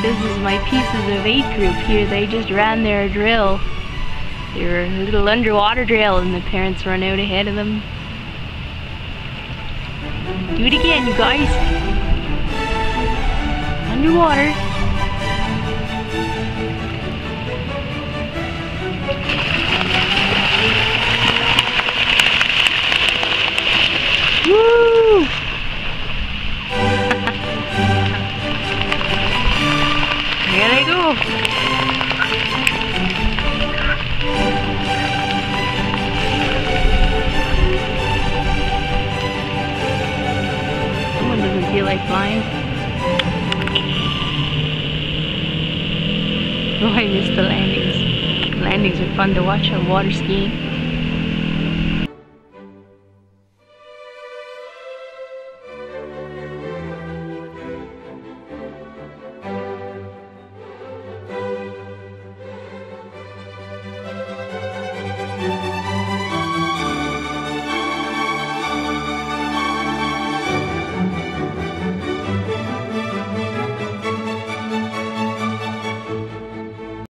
this is my Pieces of 8 group here. They just ran their drill. Their little underwater drill, and the parents run out ahead of them. Do it again, you guys. Underwater. Woo! Here they go. Someone doesn't feel like flying. Oh, I missed the landings. The landings are fun to watch on water skiing.